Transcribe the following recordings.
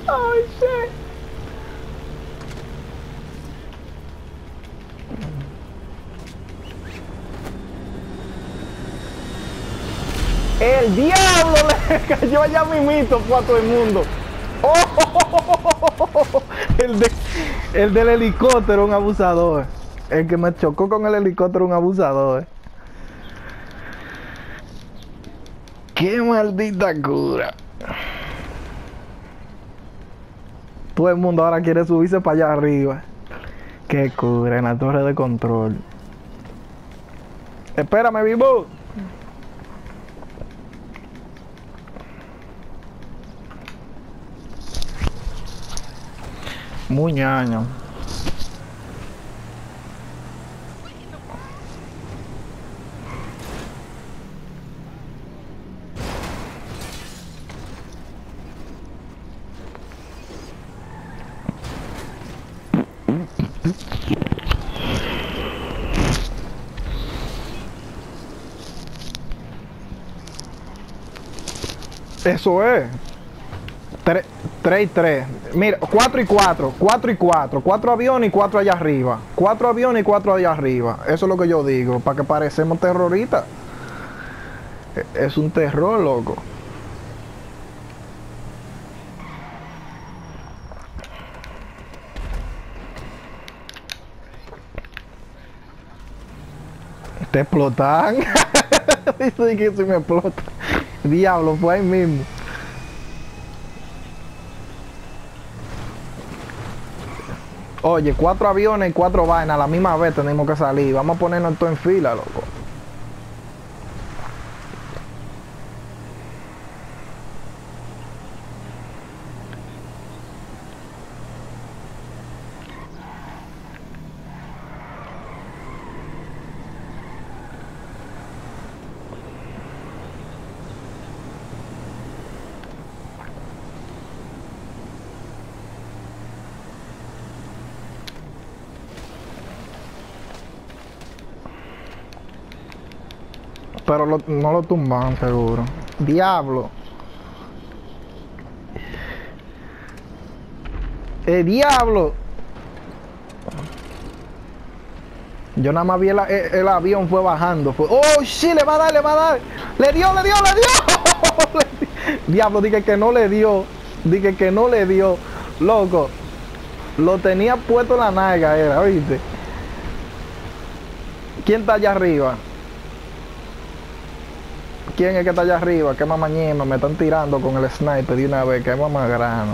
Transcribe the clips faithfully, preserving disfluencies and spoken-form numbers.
Oh, shit. El diablo le cayó allá mimito fue a todo el mundo. Oh, el, de, el del helicóptero, un abusador. El que me chocó con el helicóptero, un abusador. Qué maldita cura. Todo el mundo ahora quiere subirse para allá arriba. Qué cura, en la torre de control. Espérame, vivo. Muy ñaño. Eso es. tres y tres. Mira, cuatro y cuatro. cuatro y cuatro. cuatro aviones y cuatro allá arriba. cuatro aviones y cuatro allá arriba. Eso es lo que yo digo. Para que parecemos terroristas. Es un terror, loco. Te explotan. Dice que se me explota. Diablo, fue ahí mismo. Oye, cuatro aviones y cuatro vainas a la misma vez tenemos que salir. Vamos a ponernos todo en fila, loco. Pero lo, no lo tumban, seguro. Diablo. ¡El diablo! Yo nada más vi el, el, el avión fue bajando. Fue, ¡oh, sí! Le va a dar, le va a dar. ¡Le dio, le dio, le dio! Diablo, dije que no le dio. Dije que no le dio. Loco. Lo tenía puesto en la nalga, era, ¿oíste? ¿Quién está allá arriba? ¿Quién es que está allá arriba? ¿Qué mamañema? Me están tirando con el sniper de una vez. ¿Qué mamagrano?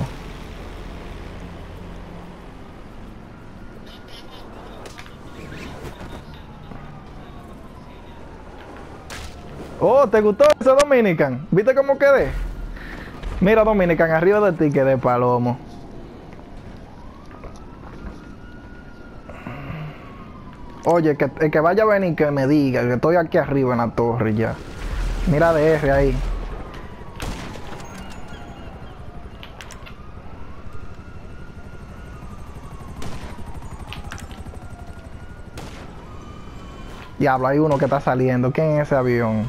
Oh, ¿te gustó ese Dominican? ¿Viste cómo quedé? Mira, Dominican, arriba de ti quedé palomo. Oye, que el que vaya a venir que me diga que estoy aquí arriba en la torre ya. Mira de R ahí. Diablo, hay uno que está saliendo. ¿Quién es ese avión?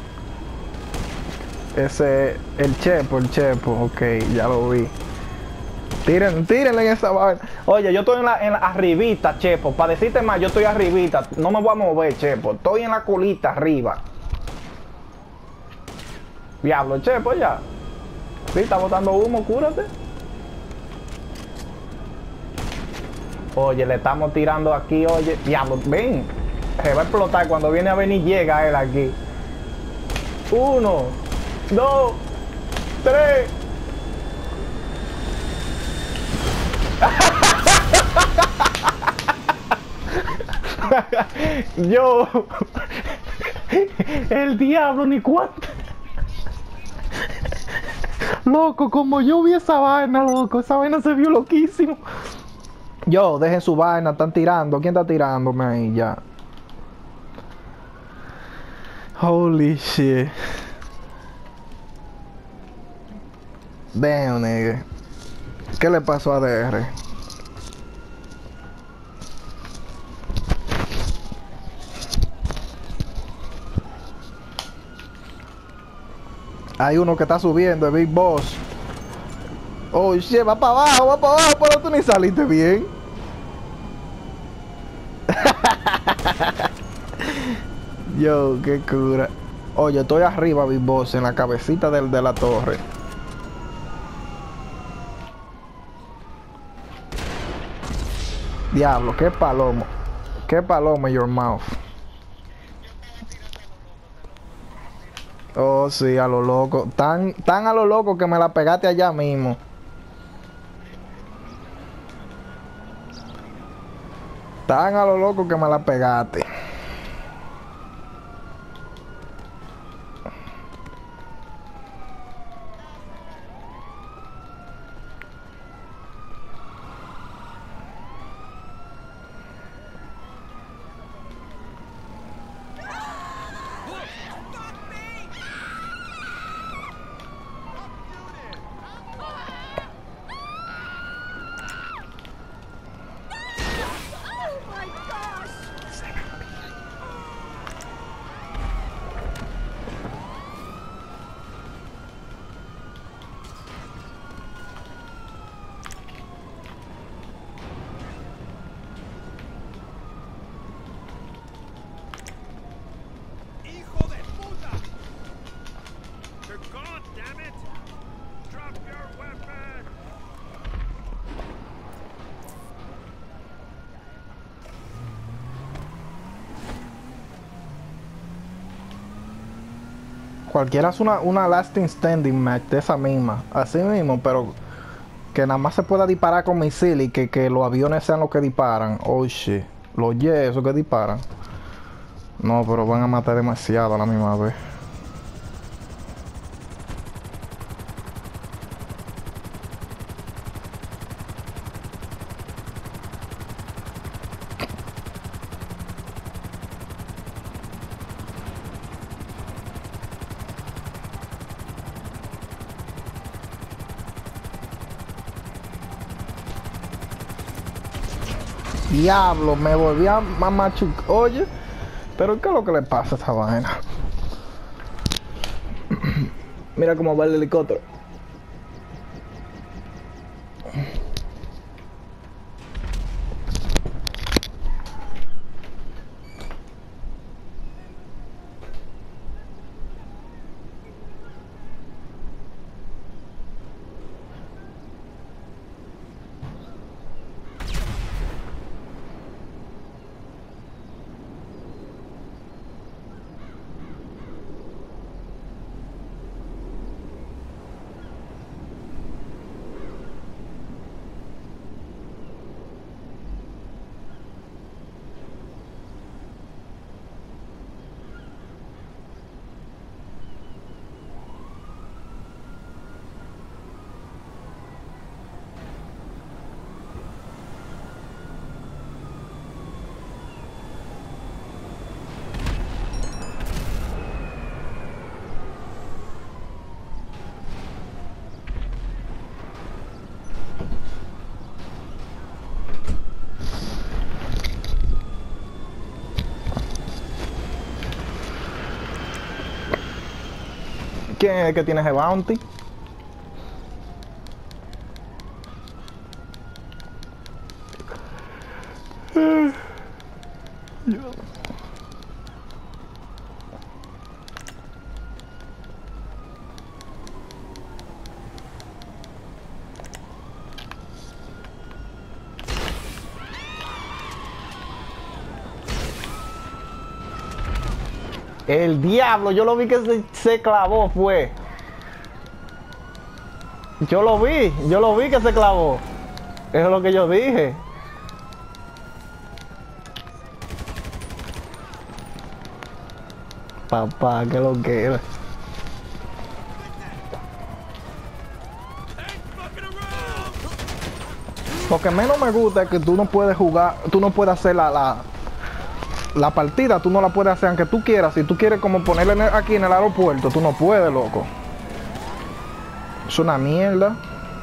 Ese, el Chepo, el Chepo. Ok, ya lo vi. Tírenle, tírenle en esa vaina. Oye, yo estoy en la, en la arribita, Chepo. Para decirte más, yo estoy arribita. No me voy a mover, Chepo. Estoy en la colita arriba. Diablo, Chepo, ya. Sí, está botando humo, cúrate. Oye, le estamos tirando aquí, oye. Diablo, ven. Se va a explotar cuando viene a venir, llega él aquí. Uno, dos, tres. Yo. El diablo, ni cuánto. Loco, como yo vi esa vaina, loco. Esa vaina se vio loquísimo. Yo, dejen su vaina, están tirando. ¿Quién está tirándome ahí ya? Holy shit. Damn, nigga. ¿Qué le pasó a D R? Hay uno que está subiendo, el Big Boss. Oh, shit, va para abajo, va para abajo, pero tú ni saliste bien. Yo, qué cura. Oye, estoy arriba, Big Boss, en la cabecita del, de la torre. Diablo, qué palomo. Qué palomo, your mouth. Oh, sí, a lo loco. Tan, tan a lo loco que me la pegaste allá mismo. Tan a lo loco que me la pegaste. Cualquiera hace una, una lasting standing match de esa misma, así mismo, pero que nada más se pueda disparar con misiles y que, que los aviones sean los que disparan. Oh shit, los jets, esos que disparan. No, pero van a matar demasiado a la misma vez. Diablo, me volví a machucar. Oye, pero ¿qué es lo que le pasa a esta vaina? Mira cómo va el helicóptero. ¿Quién es el que tiene ese bounty? El diablo, yo lo vi que se, se clavó, fue. Yo lo vi, yo lo vi que se clavó. Eso es lo que yo dije. Papá, qué lo que era. Lo que menos me gusta es que tú no puedes jugar, tú no puedes hacer la, la, la partida, tú no la puedes hacer aunque tú quieras. Si tú quieres como ponerla en el, aquí en el aeropuerto, tú no puedes, loco. Es una mierda.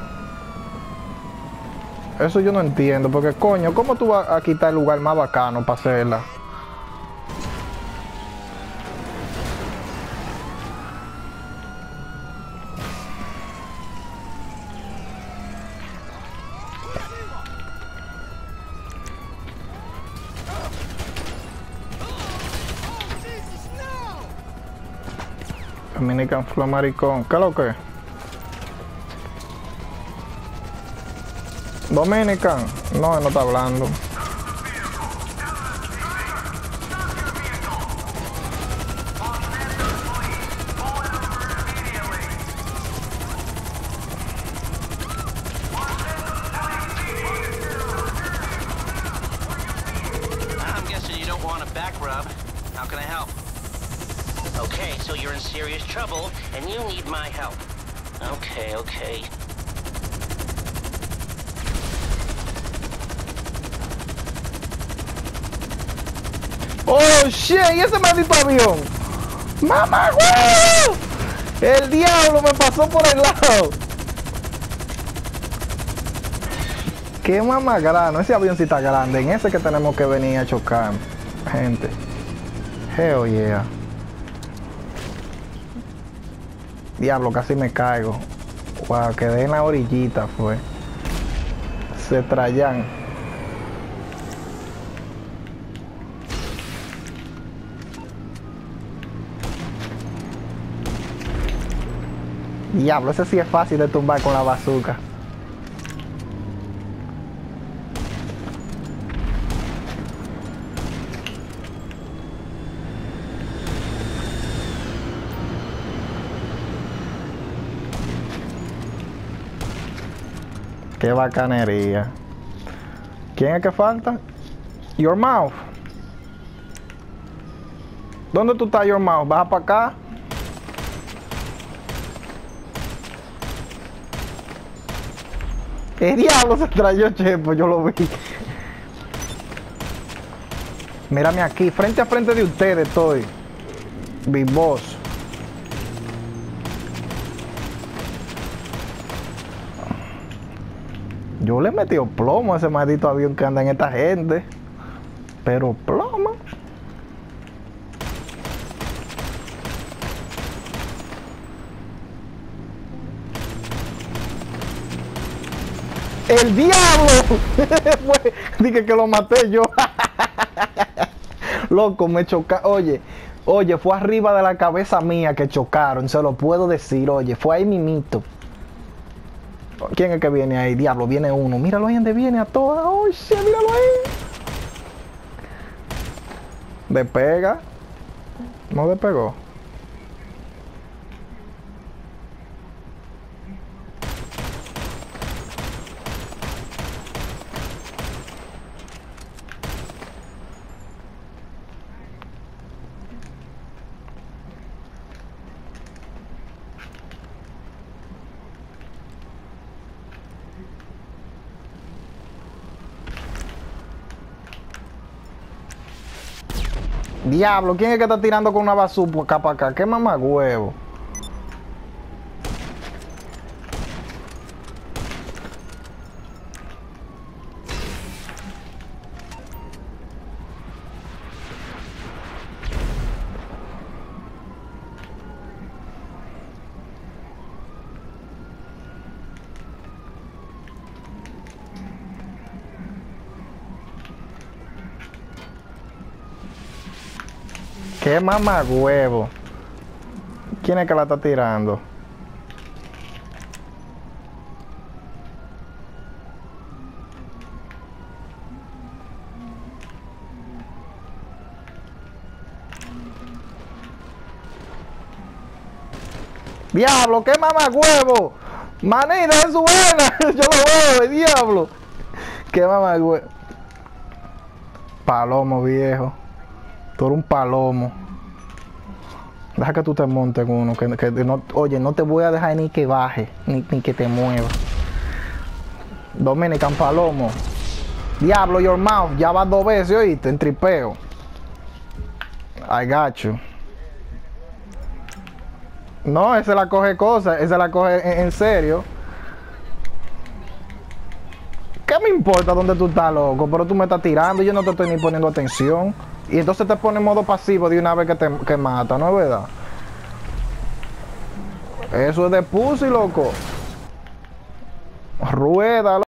Eso yo no entiendo, porque coño, ¿cómo tú vas a quitar el lugar más bacano para hacerla? Dominican Flow maricón. ¿Qué es lo que es? Dominican. No, él no está hablando. I'm guessing you don't want a back rub. How can I help? Okay, so you're in serious trouble and you need my help. Okay, okay. ¡Oh, shit! ¿Y ese maldito avión? ¡Mamá, güey! ¡El diablo me pasó por el lado! ¡Qué mamá grano! Ese avión sí está grande. En ese que tenemos que venir a chocar, gente. Hell yeah. Diablo, casi me caigo. Wow, quedé en la orillita, fue. Se trayan. Diablo, ese sí es fácil de tumbar con la bazooka. Qué bacanería. ¿Quién es que falta? Your Mouth. ¿Dónde tú estás, Your Mouth? ¿Baja para acá? ¡El diablo se trayó, Chepo! Yo lo vi. Mírame aquí, frente a frente de ustedes estoy. Big Boss. Yo le he metido plomo a ese maldito avión que anda en esta gente. Pero plomo. ¡El diablo! Dije que lo maté yo. Loco, me choca. Oye, oye, fue arriba de la cabeza mía que chocaron. Se lo puedo decir, oye, fue ahí mimito. ¿Quién es que viene ahí? Diablo, viene uno. Míralo ahí donde viene a todas. ¡Oh, shit! Míralo ahí. Despega. No despegó. Diablo, ¿quién es que está tirando con una bazooka para acá? ¿Qué mamá huevo? ¡Qué mamá huevo! ¿Quién es que la está tirando? ¡Diablo! ¡Qué mamá huevo! ¡Manita en su buena! Yo lo veo, el diablo. ¡Qué mamá huevo! Palomo, viejo. Tú eres un palomo. Deja que tú te montes en uno. Que, que no, oye, no te voy a dejar ni que baje, ni, ni que te mueva. Dominican Palomo. Diablo, Your Mouth. Ya vas dos veces, oíste, en tripeo. I got you. No, ese la coge cosas. Ese la coge en, en serio. ¿Qué me importa dónde tú estás, loco? Pero tú me estás tirando y yo no te estoy ni poniendo atención. Y entonces te pone en modo pasivo de una vez que te que mata, ¿no es verdad? Eso es de pussy, loco. Rueda, loco.